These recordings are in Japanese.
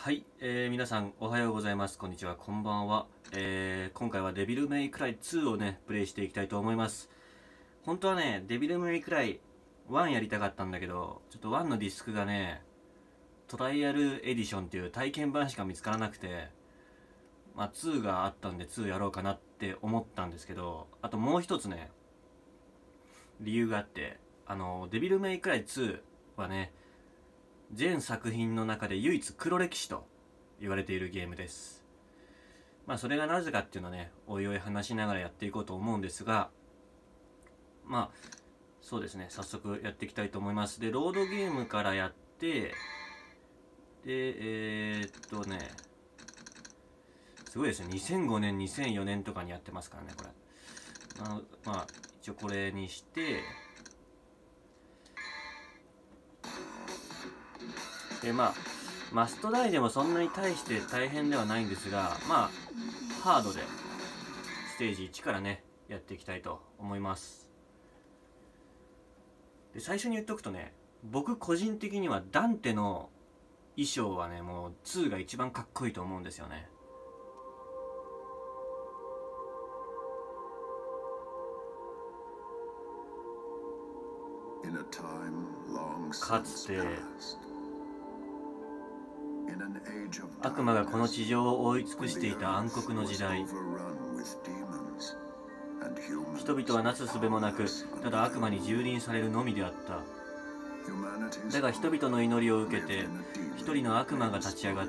はい、皆さんおはようございます。こんにちは、こんばんは。今回はデビルメイクライ2をね、プレイしていきたいと思います。本当はね、デビルメイクライ1やりたかったんだけど、ちょっと1のディスクがね、トライアルエディションっていう体験版しか見つからなくて、まあ2があったんで2やろうかなって思ったんですけど、あともう一つね、理由があって、デビルメイクライ2はね、全作品の中で唯一黒歴史と言われているゲームです。まあそれがなぜかっていうのはね、おいおい話しながらやっていこうと思うんですが、まあそうですね、早速やっていきたいと思います。で、ロードゲームからやって、で、すごいですね、2005年、2004年とかにやってますからね、これ。まあ一応これにして、でマストダイでもそんなに大して大変ではないんですが、まあハードでステージ1からねやっていきたいと思います。で、最初に言っとくとね、僕個人的にはダンテの衣装はね、もう2が一番かっこいいと思うんですよね。かつて悪魔がこの地上を覆い尽くしていた暗黒の時代、人々はなすすべもなく、ただ悪魔に蹂躙されるのみであった。だが人々の祈りを受けて一人の悪魔が立ち上がった。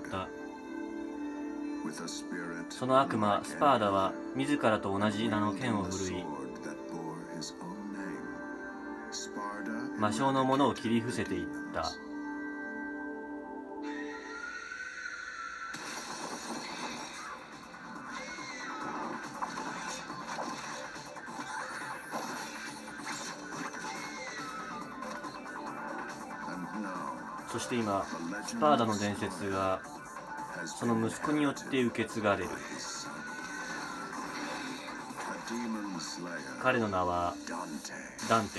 その悪魔スパーダは自らと同じ名の剣を振るい、魔性のものを切り伏せていった。そして今スパーダの伝説がその息子によって受け継がれる。彼の名はダンテ。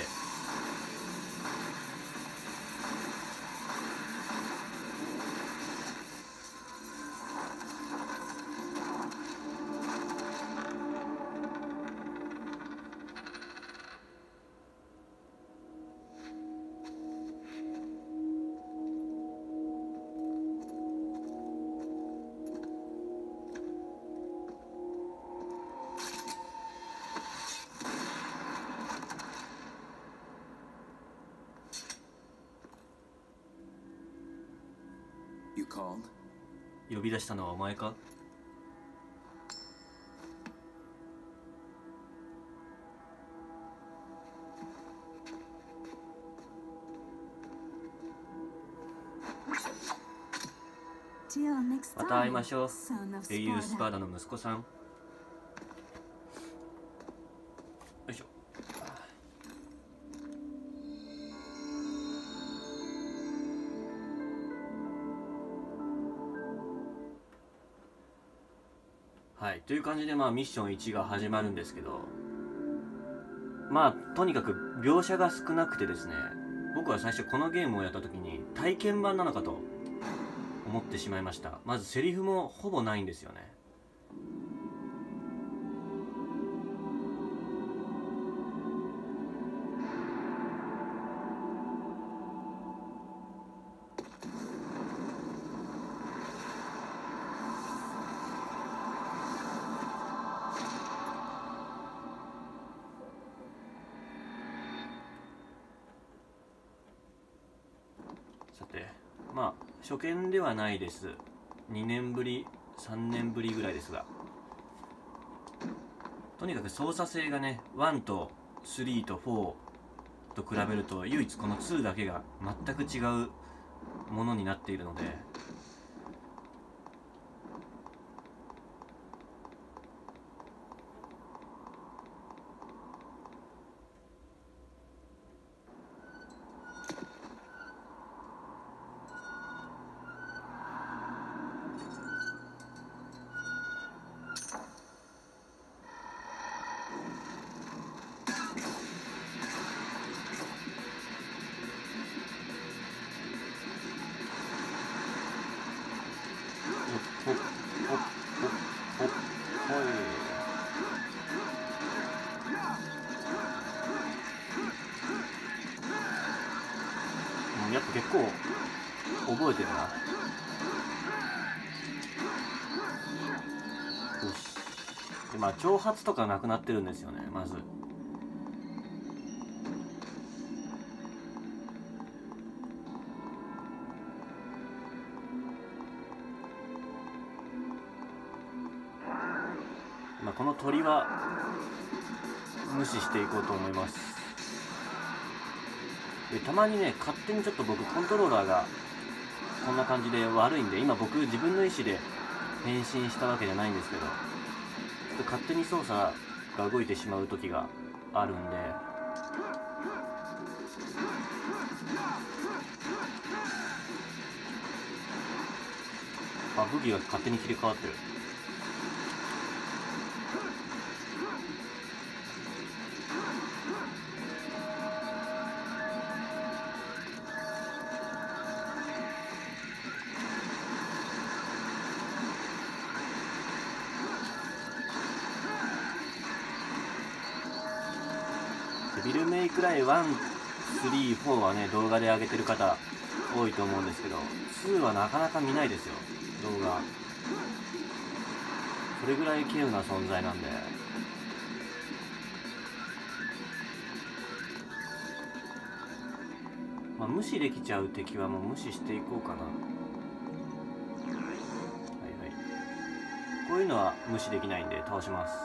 呼び出したのはお前か？また会いましょう、英雄スパーダの息子さん。よいしょ。はい、という感じでミッション1が始まるんですけど、とにかく描写が少なくてですね、僕は最初このゲームをやった時に体験版なのかと思ってしまいました。まずセリフもほぼないんですよね。さて、初見ではないです。2年ぶり3年ぶりぐらいですが、とにかく操作性がね、1と3と4と比べると唯一この2だけが全く違うものになっているので、 ほっほっほっほっほい。やっぱ結構覚えてるな。よし。でまあ挑発とかなくなってるんですよね。まずこの鳥は無視していこうと思います。でたまにね、勝手にちょっと僕コントローラーがこんな感じで悪いんで、今僕自分の意思で変身したわけじゃないんですけど、ちょっと勝手に操作が動いてしまう時があるんで、武器が勝手に切り替わってる。デビルメイクライ1、3、4はね、動画で上げてる方多いと思うんですけど、2はなかなか見ないですよ、動画。それぐらい稀有な存在なんで。無視できちゃう敵はもう無視していこうかな。はいはい。こういうのは無視できないんで倒します。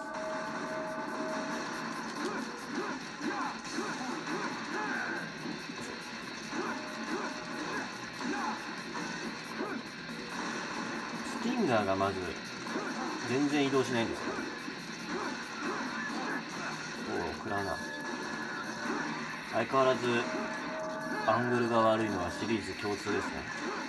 スティンガーがまず全然移動しないんですよ。おお、食らうな。相変わらずアングルが悪いのはシリーズ共通ですね。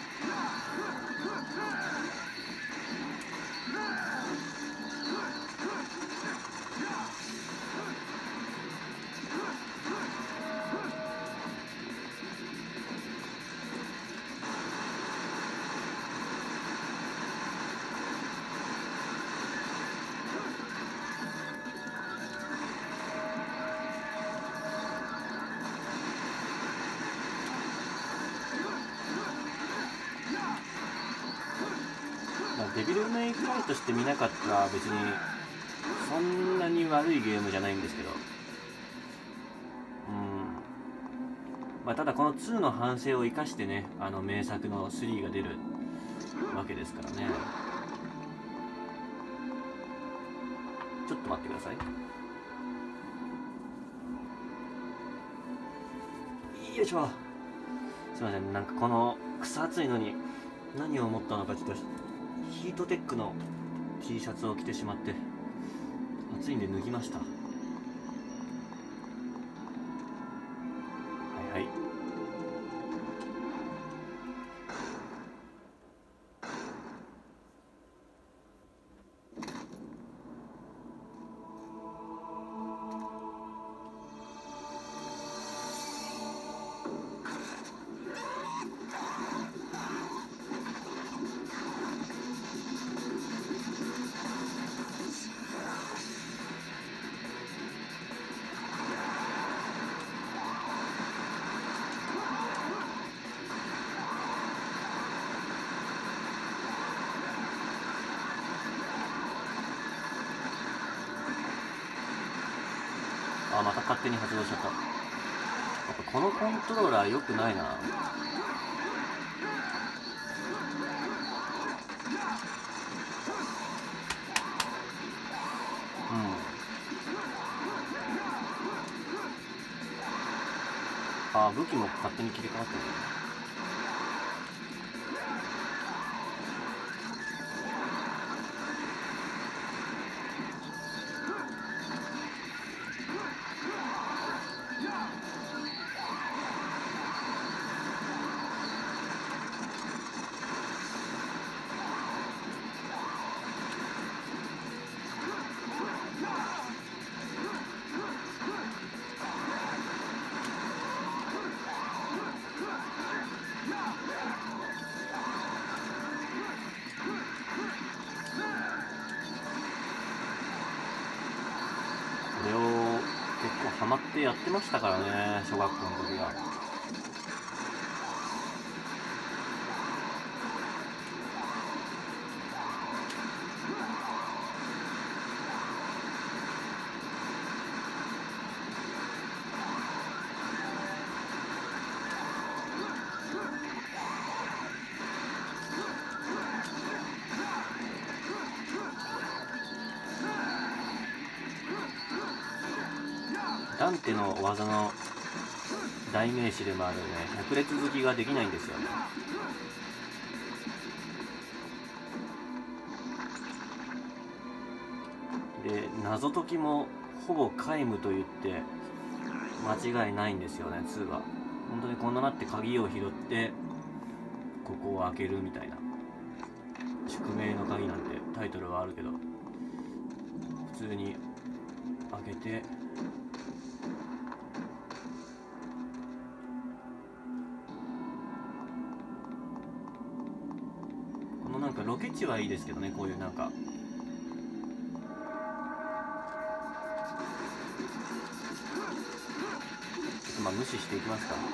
デビルメイクライとして見なかったら別にそんなに悪いゲームじゃないんですけど、ただこの2の反省を生かしてね、名作の3が出るわけですからね。ちょっと待ってください。よいしょ。すいません、なんかこの草暑いのに何を思ったのか、ちょっとヒートテックの T シャツを着てしまって暑いんで脱ぎました。はいはい。また勝手に発動しちゃった。やっぱこのコントローラー良くないな。武器も勝手に切り替わってる。 マってやってましたからね、小学校の時は。ダンテの技の代名詞でもあるね、百列突きができないんですよね。で、謎解きもほぼ皆無と言って間違いないんですよね、2は。本当にこんななって鍵を拾ってここを開けるみたいな、宿命の鍵なんてタイトルはあるけど、普通に開けてこのなんかロケ地はいいですけどね、こういうなんかまあ無視していきますか。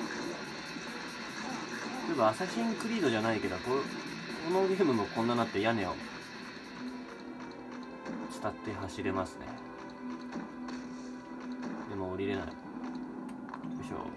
例えばアサシンクリードじゃないけど、このゲームもこんななって屋根を伝って走れますね。でも降りれない。よいしょ。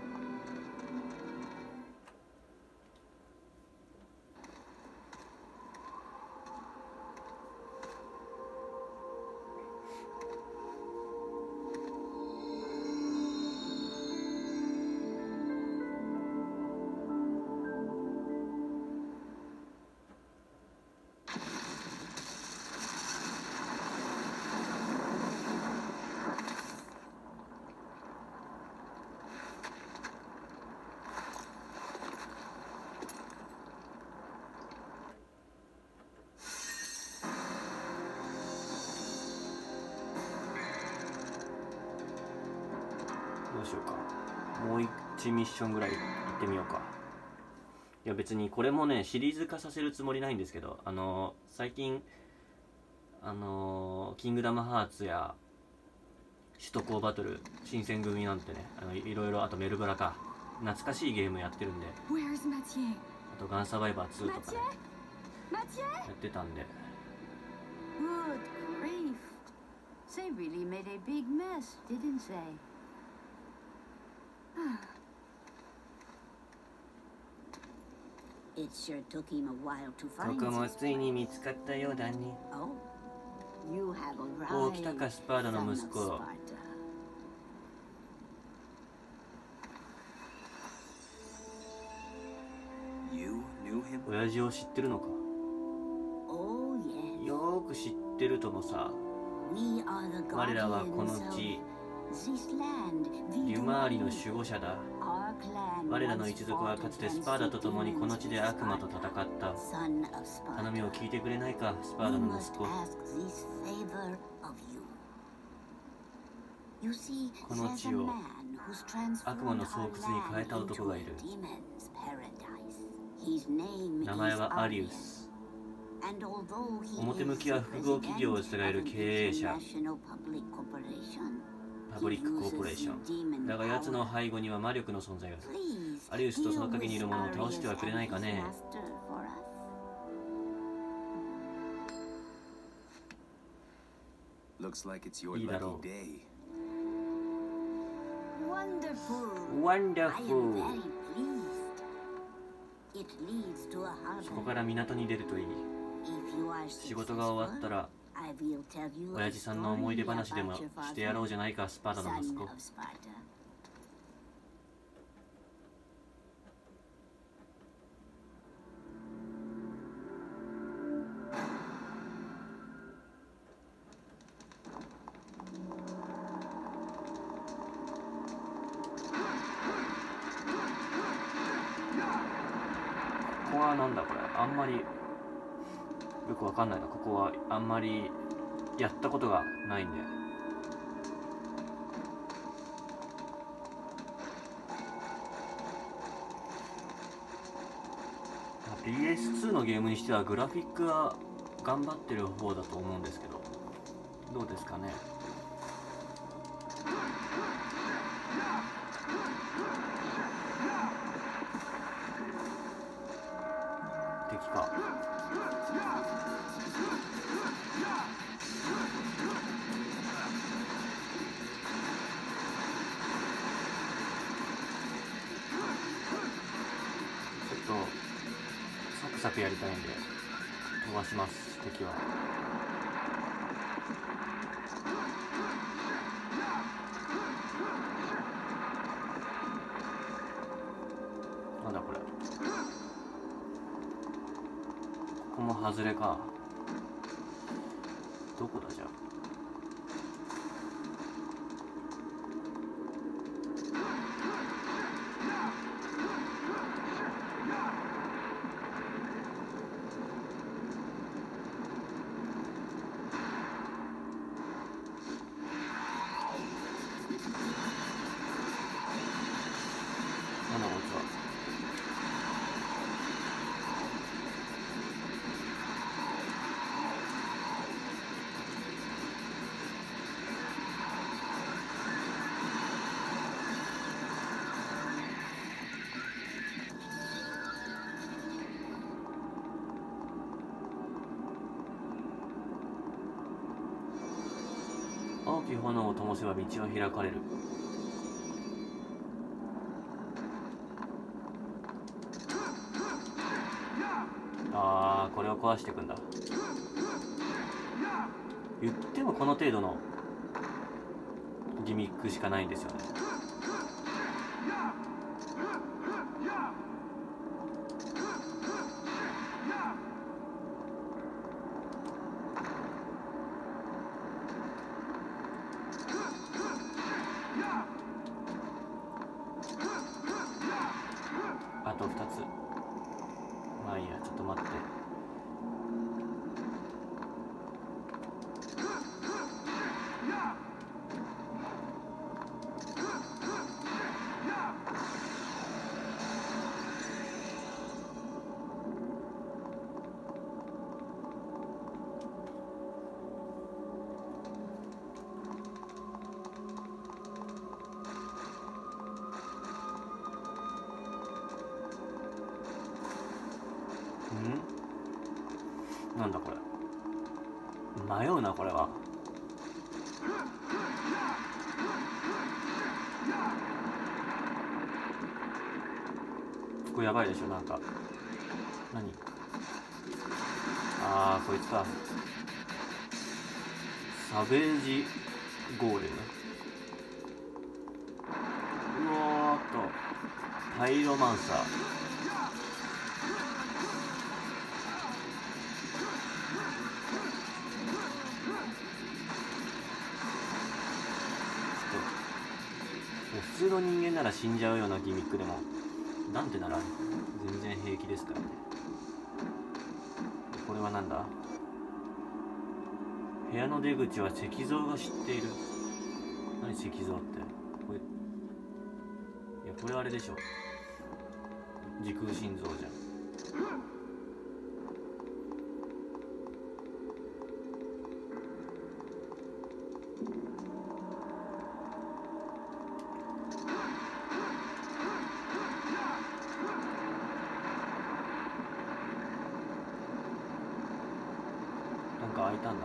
どうしようか。もう1ミッションぐらい行ってみようか。いや別にこれもねシリーズ化させるつもりないんですけど、最近キングダムハーツや首都高バトル、新選組なんてね、いろいろ、あとメルブラか、懐かしいゲームやってるんで、あとガンサバイバー2とかねやってたんで。 Good grief. They really made a big mess, didn't they? It sure took him a while to こ find こも us. ついに見つかったようだね。 Oh, you have おお、来た arrived, かスパーダの son 息 of 子。 Sparta. 親父を知ってるのか。 Oh, yes. よーく知ってるともさ。 We are the 我らはこ guardians の of 地、 this land. リ We ュマーリの守護者だ。 Our clan 我らの once 一族は fought かつて against スパーダと the 共にこの demons 地で of 悪魔と戦 Sparta. った。 Son of Sparta. 頼みを聞いてくれないか、スパー We ダの息 must 子。 ask this favor of you. You see, この there's 地 a を man who's transformed 悪魔の our 巣窟に変えた land 男がい into る。 a demon's paradise. His name 名前 is はアリウ Arius. ス。 And although he 表向 is きは the 複合企業を president 従える of 経営者、 International Public Corporation, パブリックコーポレーション。だが奴の背後には魔力の存在がある。 please アリウスとその deal 陰にいる with 者を倒しては Arius くれないか and his ね。 master for us. Looks like it's your いいだろ lucky day. Wonderful. ワンダ I フ am ル。 very pleased. It leads to a そこ harbor. から港に出るといい。 If you are 仕事が終わった successful, ら I will tell you 親 a 父さんの思い出 story 話でも about your してやろう father, じゃないか、スパーダの息 son 子。 of Sparta. ここはなんだこれ、あんまりよくわかんないな。ここはあんまりやったことがないんで。PS2 のゲームにしてはグラフィックは頑張ってる方だと思うんですけど、どうですかね。 敵か。ちょっとサクサクやりたいんで飛ばします。敵はなんだこれ。ここも外れか。どこだじゃあ。なんだこいつは。青き炎を灯せば道は開かれる。あー、これを壊していくんだ。言ってもこの程度のギミックしかないんですよね。あと2つ。まあいいや、ちょっと待って。なんだこれ。迷うなこれは。これやばいでしょ。なんか何。あー、こいつか。サベージゴーレム。うおーっとパイロマンサー。普通の人間なら死んじゃうようなギミックでもダンテなら全然平気ですからね。これはなんだ。部屋の出口は石像が知っている。何石像って。これ、いやこれあれでしょ。時空心臓じゃん。なんか開いたんだ。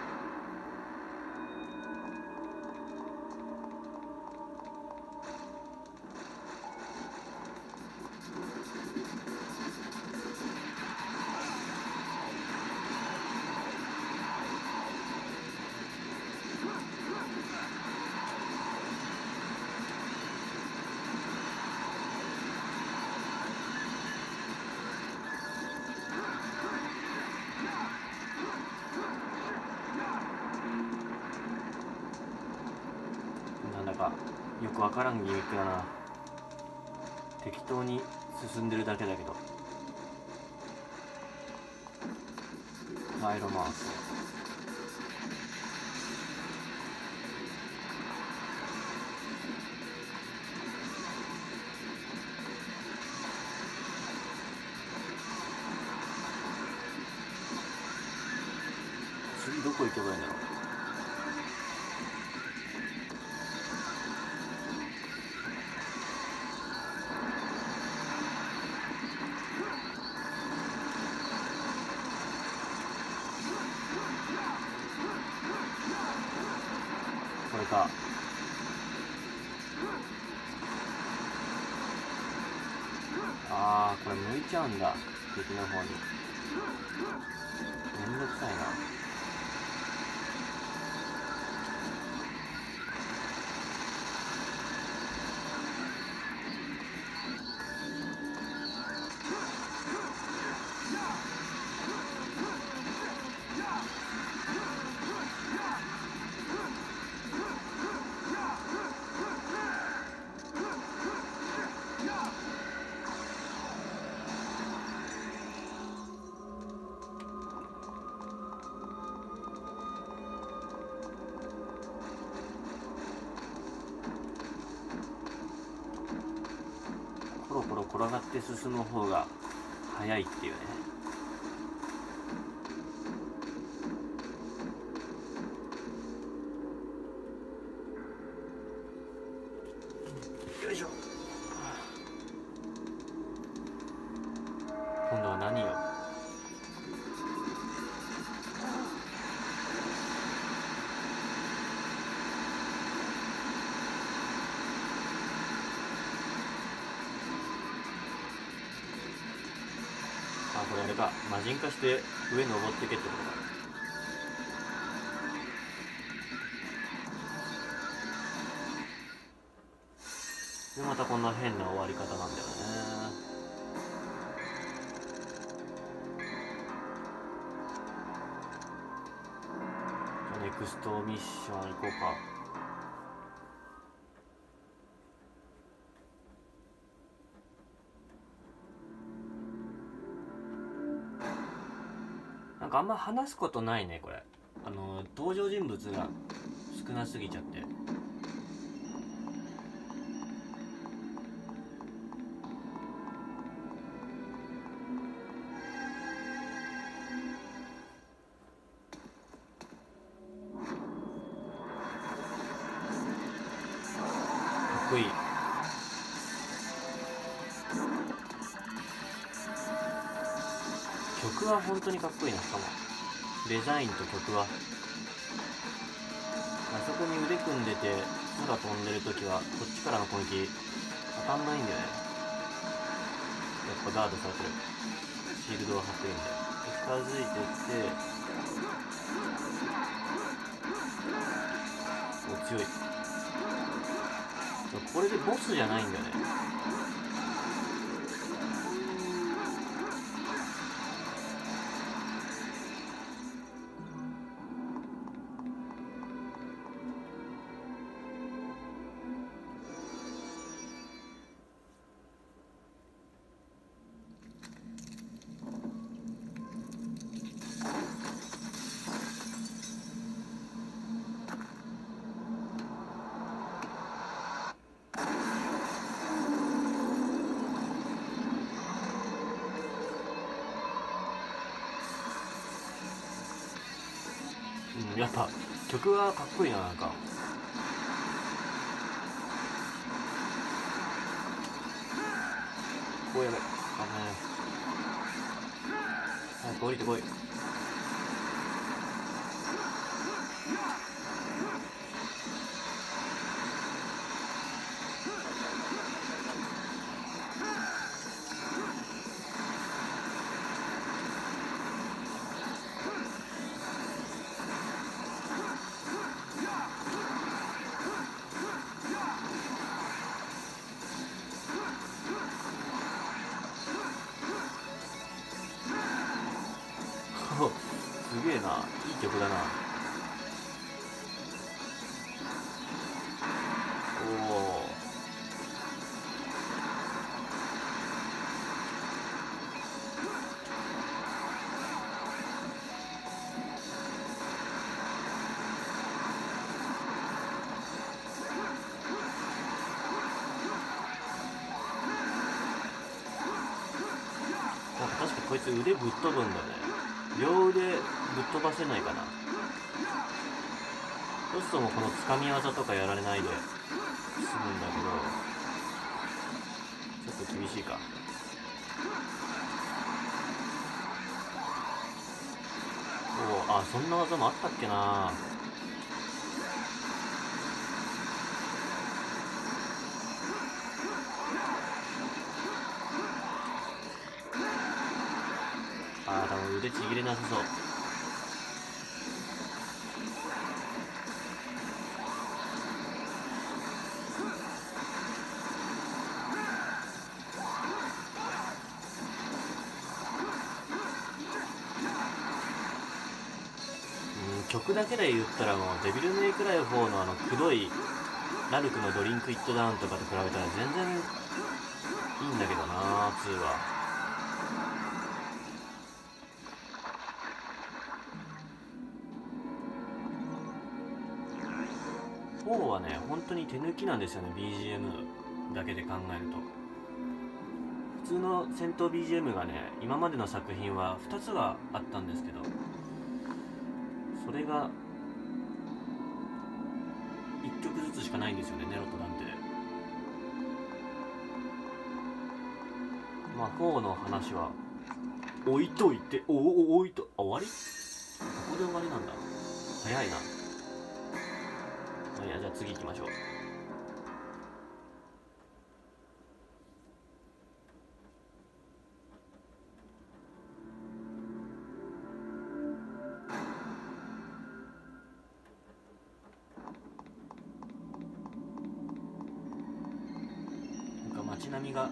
なんだかよくわからんギミックだな。適当に進んでるだけだけど。パイロマンス。次どこ行けばいいんだろう。 れか。ああ、これ向いちゃうんだ、敵の方に。めんどくさいな。コロコロ転がって進む方が早いっていうね。よいしょ。今度は何よ。あ、これあれか、魔人化して上登ってけってことか。でまたこんな変な終わり方なんだよね。ネクストミッション行こうか。なんかあんま話すことないねこれ。登場人物が少なすぎちゃって。かっこいい。曲は本当にかっこいいな。しかもデザインと曲は、あそこに腕組んでて空飛んでる時はこっちからの攻撃当たんないんだよね。やっぱガードされてる、シールドを張ってるんで。近づいてってお強い。これでボスじゃないんだよね。やっぱ曲はかっこいいな。なんかこうやべ、あね、早く降りてこい。すげえな、いい曲だな。おお、なんか確かこいつ腕ぶっ飛ぶんだよね。両腕ぶっ飛ばせないかな。どうしてもこのつかみ技とかやられないで済むんだけど、ちょっと厳しいか。おお、あ、そんな技もあったっけな。 腕ちぎれなさそう。曲だけで言ったらもうデビルメイクライ4の黒いラルクのドリンクイットダウンとかと比べたら全然いいんだけどな、2は。4はね本当に手抜きなんですよね。 BGM だけで考えると普通の戦闘 BGM がね、今までの作品は2つはあったんですけど、それが1曲ずつしかないんですよね、ネロとダンテで。まあ4の話は置いといて、置いと、終わり？ここで終わりなんだ。早いな。いや、じゃあ次行きましょう。街並みが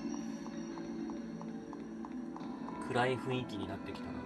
暗い雰囲気になってきたな。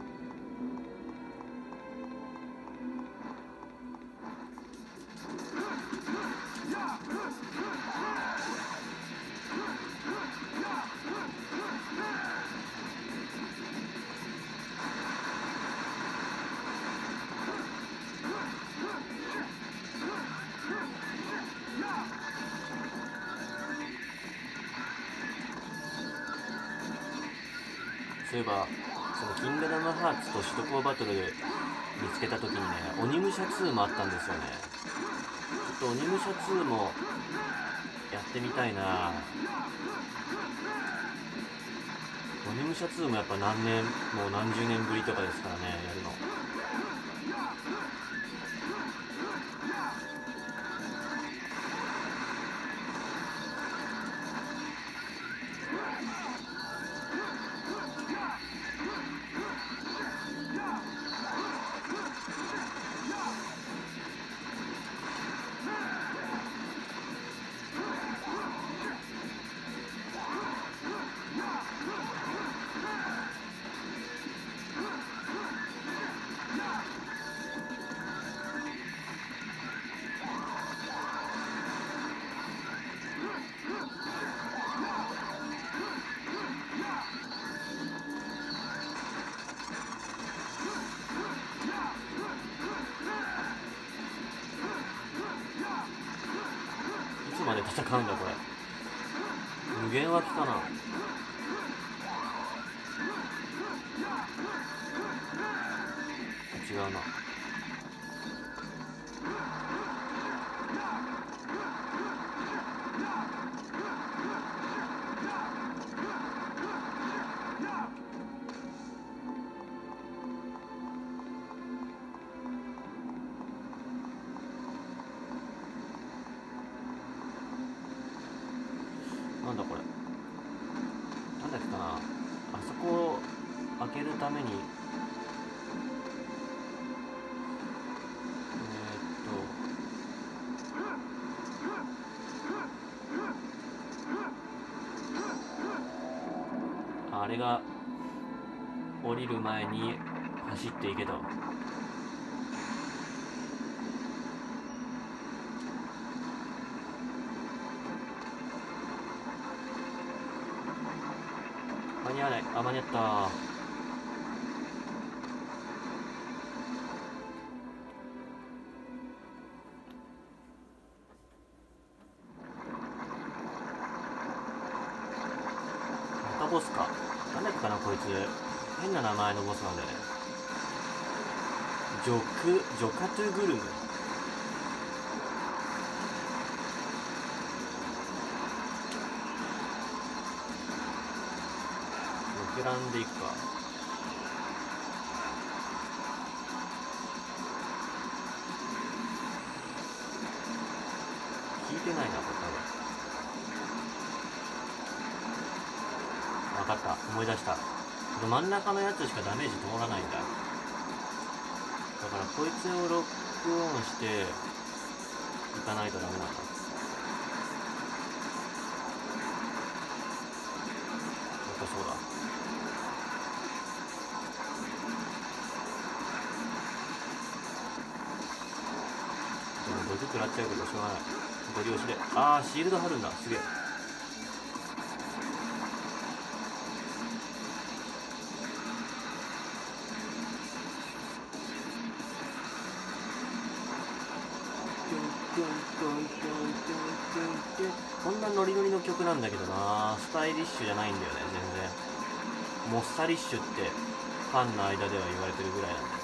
そういえばそのキングダムハーツと首都高バトルで見つけた時にね、鬼武者2もあったんですよね。ちょっと鬼武者2もやってみたいな。鬼武者2もやっぱもう何十年ぶりとかですからね、やるの。いつまで戦うんだこれ。無限湧きかな。違うな。なんだこれ。なんだっけかな。あそこを開けるためにあれが降りる前に走っていけと。間に合わない。あ、間に合った。またボスか。なんだっけかなこいつ。変な名前のボスなんだよね。ジョカトゥグルム。膨らんでいくか。聞いてないなこれ多分。分かった、思い出した。 真ん中のやつしかダメージ通らないんだ。だからこいつをロックオンしていかないとダメなんだ。やっぱそうだ。でも毒食らっちゃうけどしょうがない。ご利用しで。ああ、シールド張るんだ。すげえ。こんなノリノリの曲なんだけどな、スタイリッシュじゃないんだよね、全然。モッサリッシュってファンの間では言われてるぐらいなんだよ。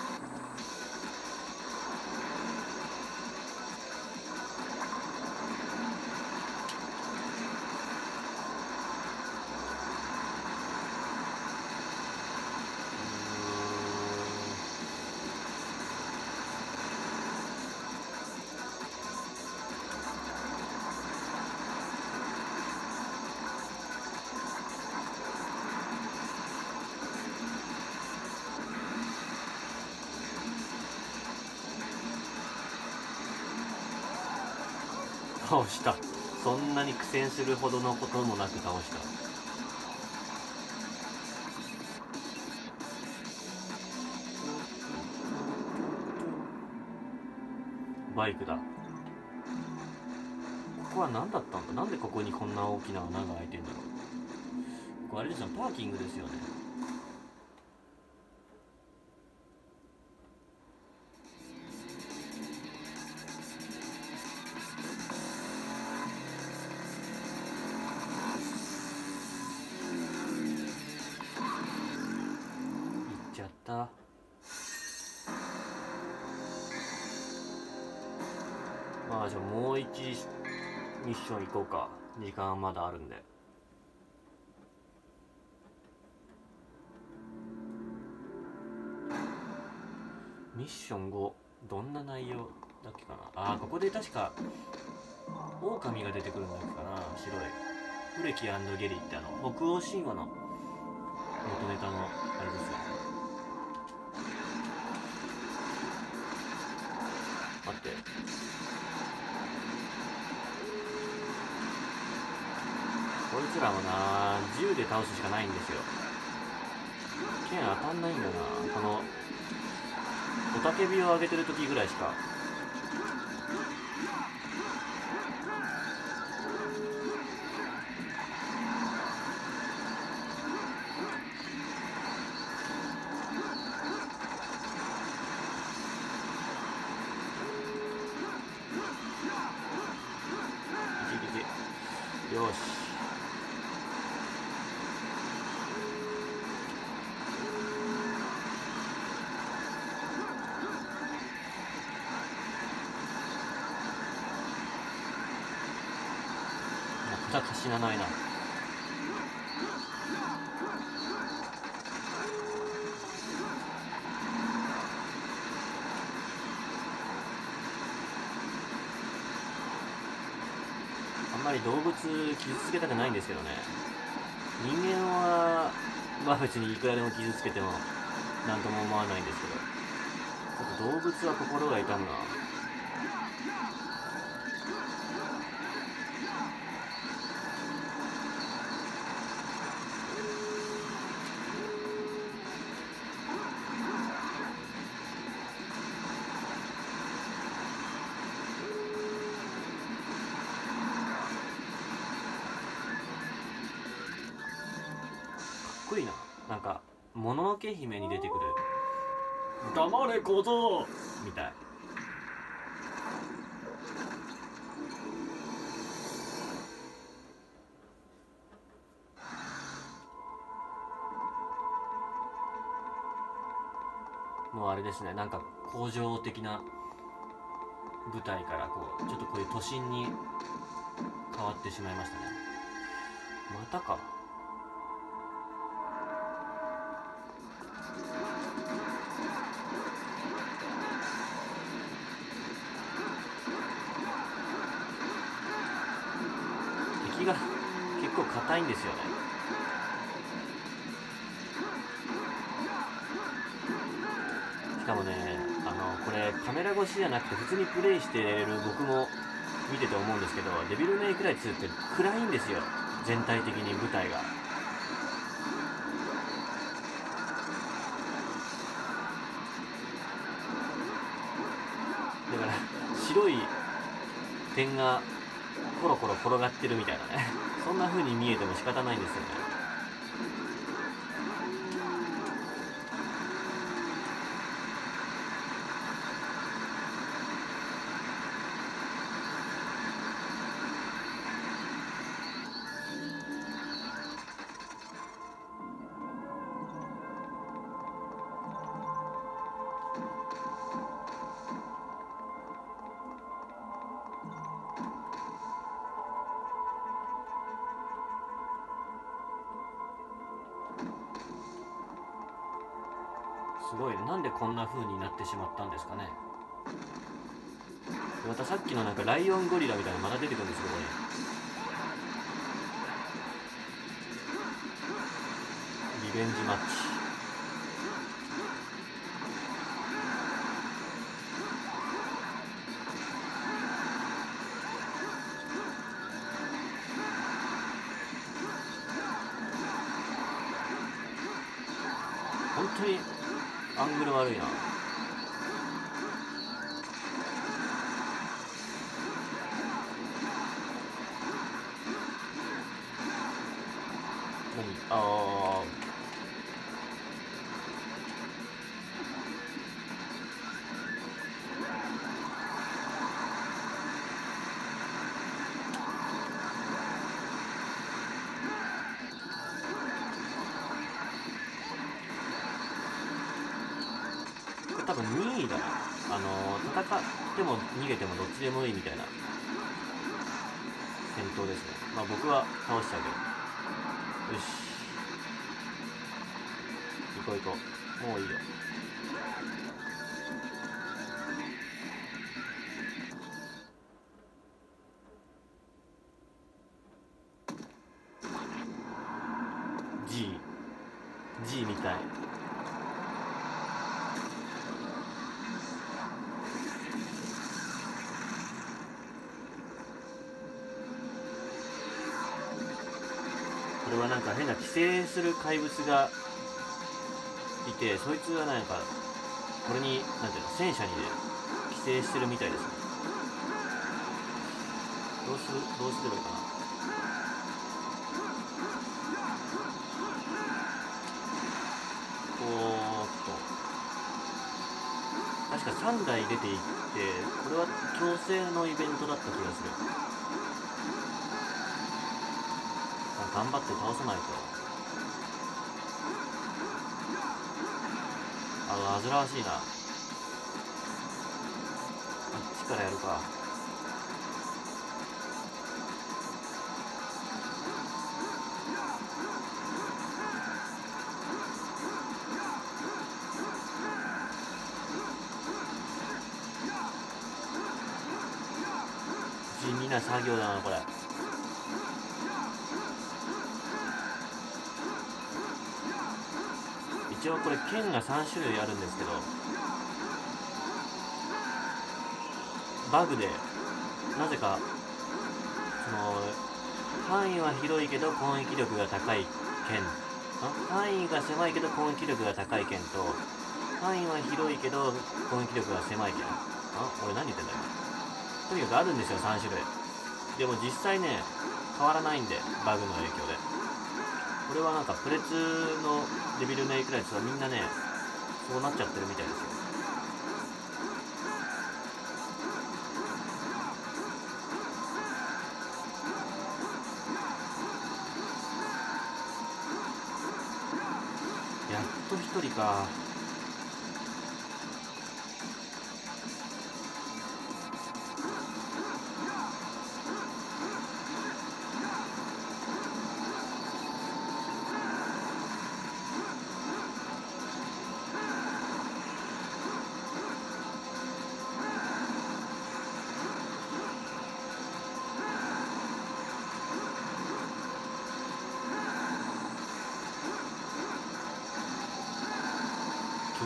倒した。そんなに苦戦するほどのこともなく倒した。バイクだ。ここは何だったんだ。なんでここにこんな大きな穴が開いてんだろう。ここあれですよ、パーキングですよね。まあじゃあもう1ミッション行こうか。時間まだあるんで。ミッション5、どんな内容だっけかな。ああ、ここで確か狼が出てくるんだっけかな。白いフレキ&ゲリって北欧神話の元ネタのあれですよね。待って、こいつらもな、銃で倒すしかないんですよ。剣当たんないんだな。この雄たけびを上げてる時ぐらいしか。よし、また死なないな。あんまり動物傷つけたくないんですけどね。人間はまあ別にいくらでも傷つけても何とも思わないんですけど、ちょっと動物は心が痛むな。かっこいいな。なんかもののけ姫に出てくる黙れ小僧みたい。もうあれですね、なんか工場的な舞台からこうちょっとこういう都心に変わってしまいましたね。またか。敵が結構硬いんですよね。 しかもね、これカメラ越しじゃなくて普通にプレイしてる僕も見てて思うんですけど、デビルメイクライ2って暗いんですよ、全体的に舞台が。だから白い点がコロコロ転がってるみたいなねそんな風に見えても仕方ないんですよね。すごいね、なんでこんな風になってしまったんですかね。またさっきのなんかライオンゴリラみたいなのまた出てくるんですよ、これ。リベンジマッチ。本当にアングル悪いな。何？これ多分2位だな。戦っても逃げてもどっちでもいいみたいな戦闘ですね。まあ僕は倒しちゃうけど。よし、行こう行こう。もういいよ。G みたい。これはなんか変な寄生する怪物がいて、そいつがなんかこれになんていうの、戦車にね寄生してるみたいですね。どうすればいいかな。確か3台出ていって、これは強制のイベントだった気がする。頑張って倒さないと。煩わしいな。あっちからやるか。地味な作業だなこれ。一応これ剣が3種類あるんですけど、バグでなぜかその範囲は広いけど攻撃力が高い剣、範囲が狭いけど攻撃力が高い剣と、範囲は広いけど攻撃力が狭い剣、俺何言ってんだよ。とにかくあるんですよ3種類。でも実際ね変わらないんで、バグの影響で。これはなんかプレツのデビルメイクライツはみんなねそうなっちゃってるみたいですよ。やっと1人か。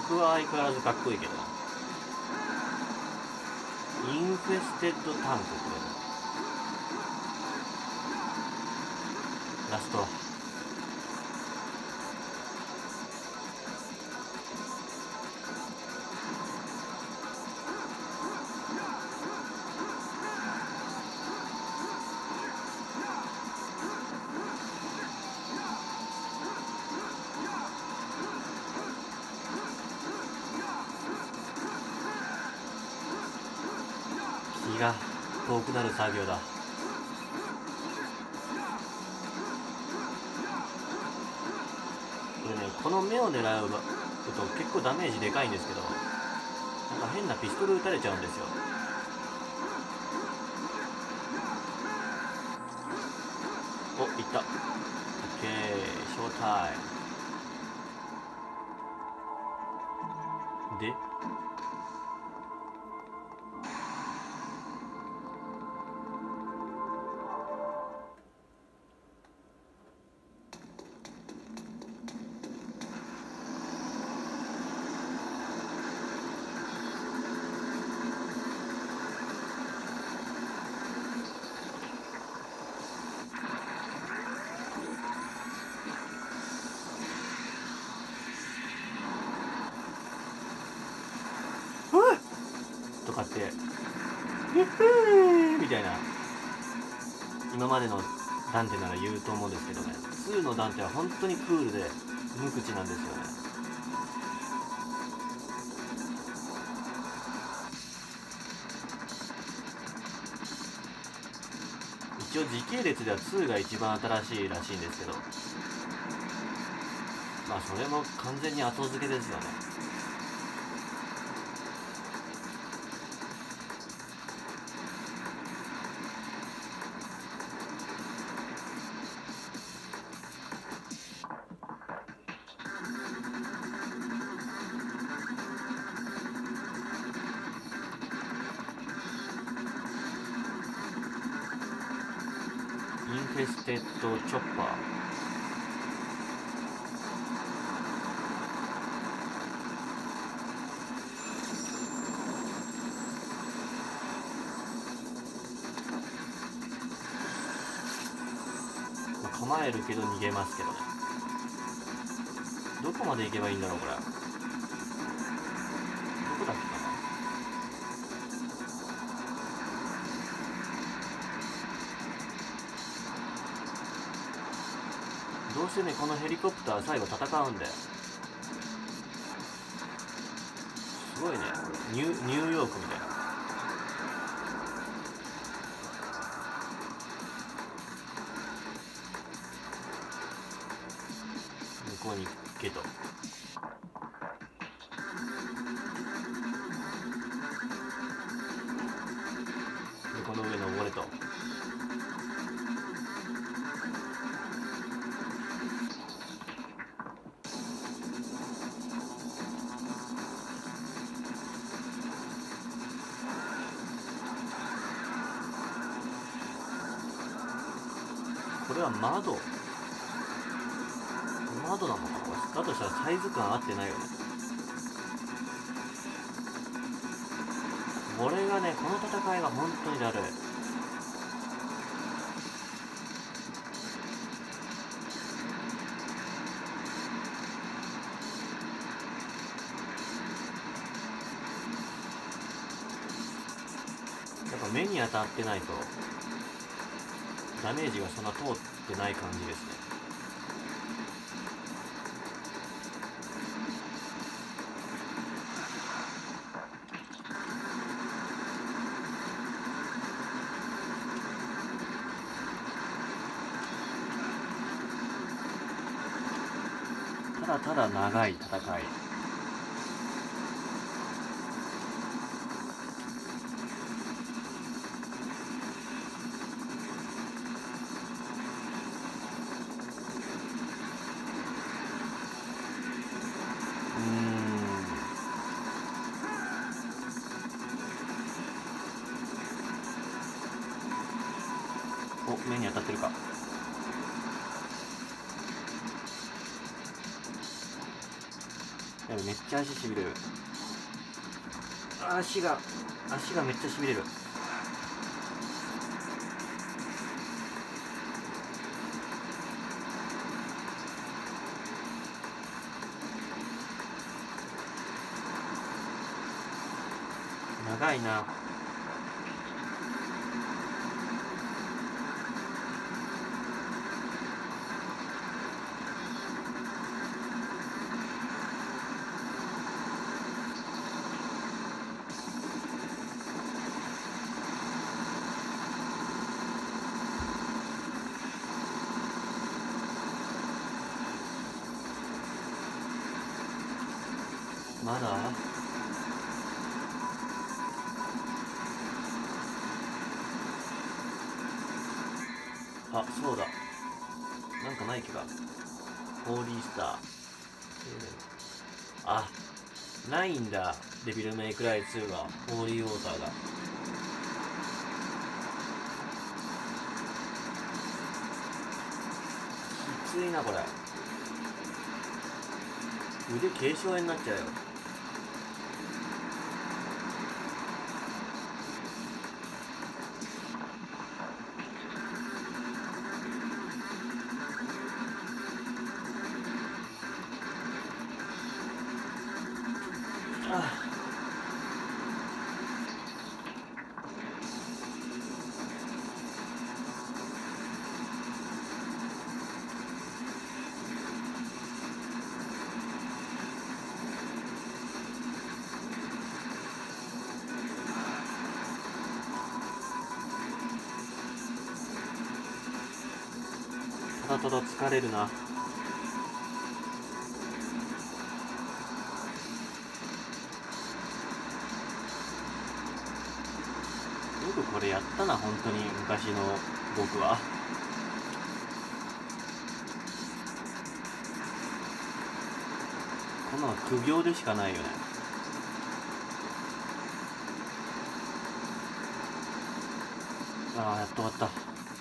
曲は相変わらずかっこいいけどな。インフェステッドタンク、これラスト。気が遠くなる作業だ。これね、この目を狙うと結構ダメージでかいんですけど、なんか変なピストル撃たれちゃうんですよ。お、いった。オッケー、ショータイムで、とかってユッフーみたいな今までのダンテなら言うと思うんですけどね、2のダンテは本当にクールで無口なんですよね。一応時系列では2が一番新しいらしいんですけど、まあそれも完全に後付けですよね。インフェステッドチョッパー、構えるけど逃げますけどね。どこまで行けばいいんだろうこれ。どこだっけかな。どうせね、このヘリコプター最後戦うんで、すごいね、ニューヨークみたいな。向こうに行けと。でこの上登れと。これは窓なのかな。だとしたらサイズ感合ってないよね。これがね、この戦いが本当にだるい。やっぱ目に当たってないとダメージがそんな通ってない感じですね。ただただ長い戦い。お、目に当たってるか。 やべ、めっちゃ足しびれる。足がめっちゃしびれる。長いな。まだそうだ、なんかない気が。ホーリースター、ないんだ。デビルメイクライ2はホーリーウォーターが。きついなこれ。腕軽傷炎になっちゃうよ。ただただ疲れるな。よくこれやったな、本当に昔の僕は。こんなの苦行でしかないよね。やっと終わった。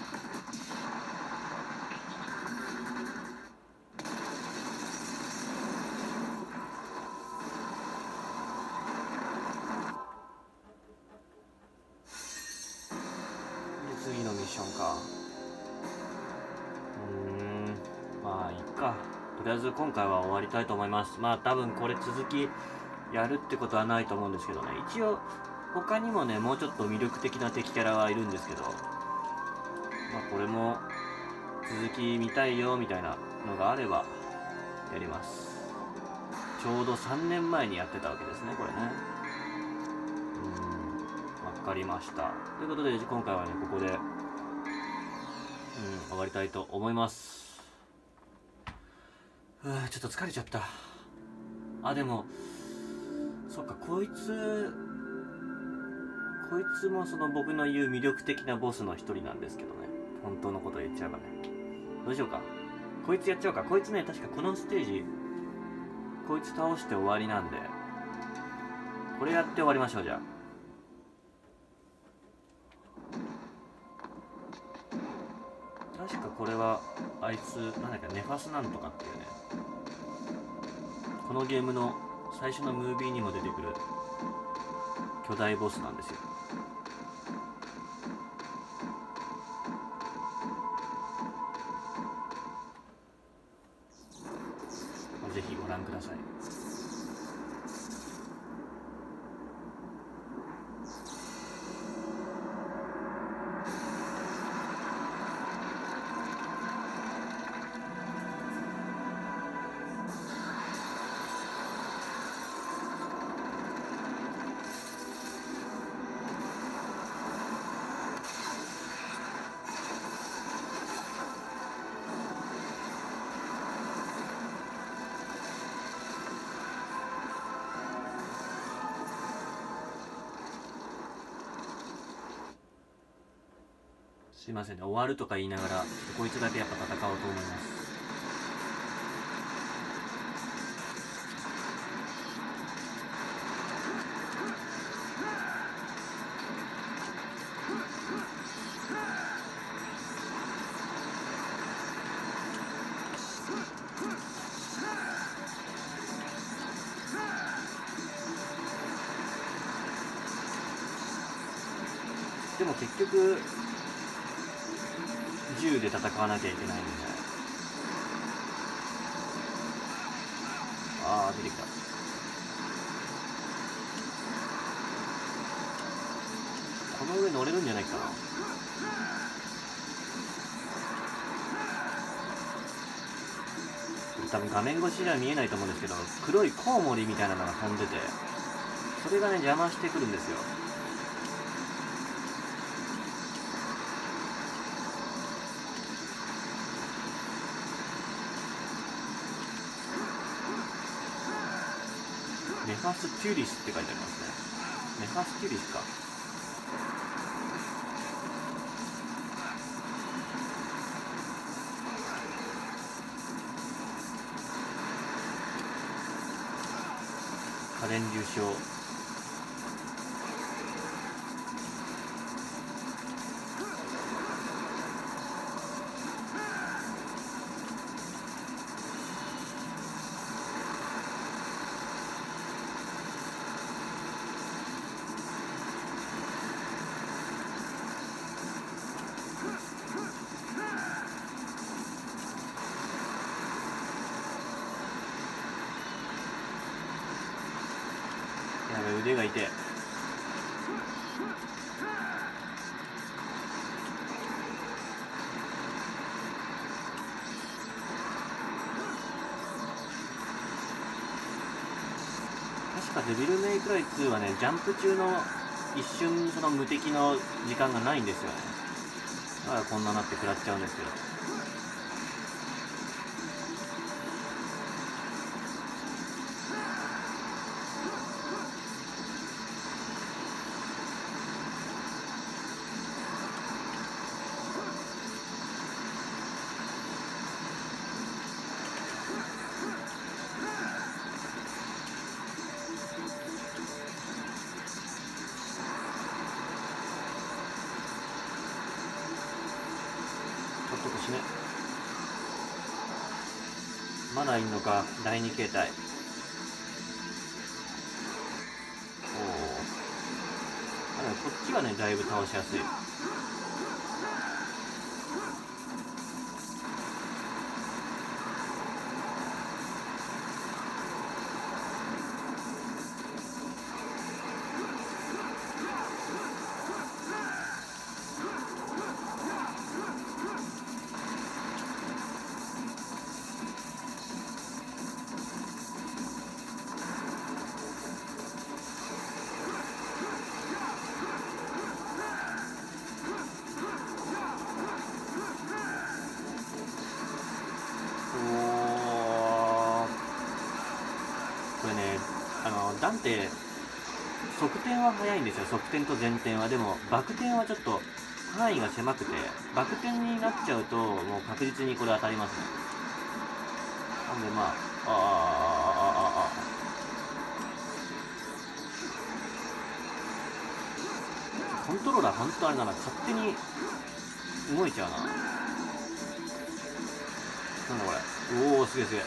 次のミッションか。まあいいか。とりあえず今回は終わりたいと思います。まあ多分これ続きやるってことはないと思うんですけどね。一応他にもね、もうちょっと魅力的な敵キャラはいるんですけど、まあこれも続き見たいよみたいなのがあればやります。ちょうど3年前にやってたわけですね、これね。わかりました。ということで今回はね、ここで終わりたいと思います。ちょっと疲れちゃった。でもそっか、こいつもその僕の言う魅力的なボスの一人なんですけどね。本当のこと言っちゃえばね。どうしようか、こいつやっちゃおうか。こいつね、確かこのステージこいつ倒して終わりなんで、これやって終わりましょう。じゃあ確かこれはあいつなんだっけ、ネファスなんとかっていうね、このゲームの最初のムービーにも出てくる巨大ボスなんですよ。ぜひご覧ください。すいませんね、終わるとか言いながらこいつだけやっぱ戦おうと思います。 でも結局銃で戦わなきゃいけないんで、ああ出てきた。この上乗れるんじゃないかな。多分画面越しでは見えないと思うんですけど、黒いコウモリみたいなのが飛んでて、それがね邪魔してくるんですよ。ネファステュリスって書いてありますね。ネファステュリスか。家電流傷。やべ、腕が痛い。確かデビルメイクライ2はね、ジャンプ中の一瞬その無敵の時間がないんですよね。だからこんななって食らっちゃうんですけど。ちょっと死ね。まだいんのか、第2形態。おお。でもこっちはね、だいぶ倒しやすい。これね、ダンテ側転は速いんですよ。側転と前転は。でもバク転はちょっと範囲が狭くて、バク転になっちゃうともう確実にこれ当たりますね。なんでまあコントローラー本当あれだな、勝手に動いちゃうな。なんだこれ。おお、すげえすげえ。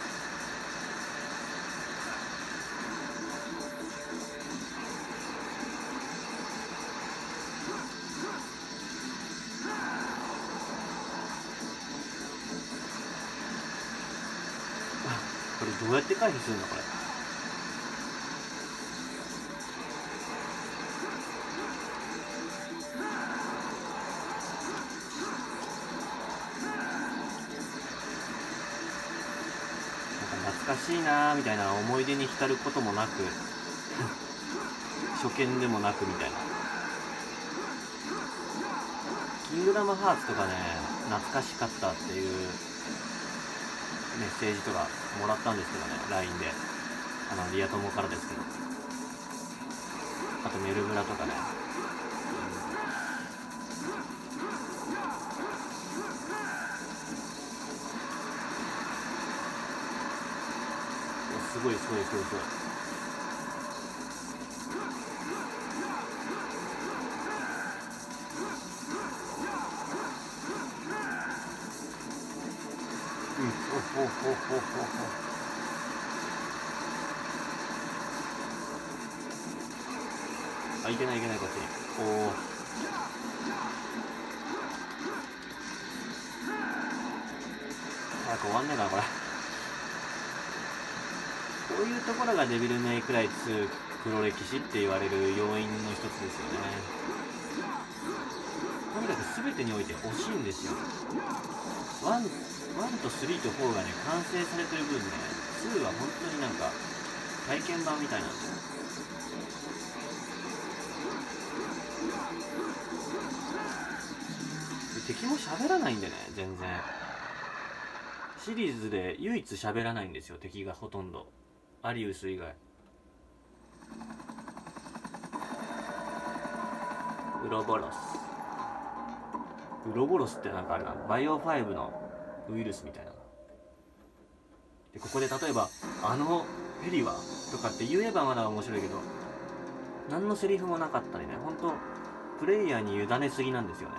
これどうやって回避するのこれ。懐かしいなーみたいな思い出に浸ることもなく初見でもなくみたいな。キングダムハーツとかね、懐かしかったっていうメッセージとかもらったんですけどね、 LINE で。リア友からですけど。あとメルブラとかね。すごいすごいすごいすごい。ほほほほほ。あ、いけないいけない、こっちに。おお。 早く終わんねえかなこれ。こういうところがデビルメイクライ2黒歴史って言われる要因の一つですよね。とにかく全てにおいて惜しいんですよ。1と3と4がね完成されてる分ね、2は本当になんか体験版みたいなんですよ。で敵も喋らないんでね、全然シリーズで唯一喋らないんですよ、敵がほとんど。アリウス以外。ウロボロス。ウロボロスってなんかあれな、バイオ5のウイルスみたいな。でここで例えば「あのヘリは?」とかって言えばまだ面白いけど、何のセリフもなかったりね、ほんとプレイヤーに委ねすぎなんですよね。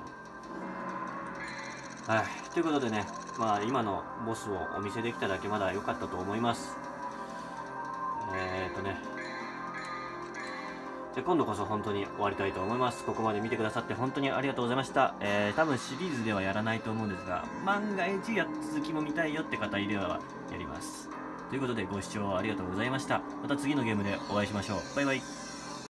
はい、ということでね、まあ今のボスをお見せできただけまだ良かったと思います。じゃあ今度こそ本当に終わりたいと思います。ここまで見てくださって本当にありがとうございました。多分シリーズではやらないと思うんですが、万が一続きも見たいよって方いればやります。ということでご視聴ありがとうございました。また次のゲームでお会いしましょう。バイバイ。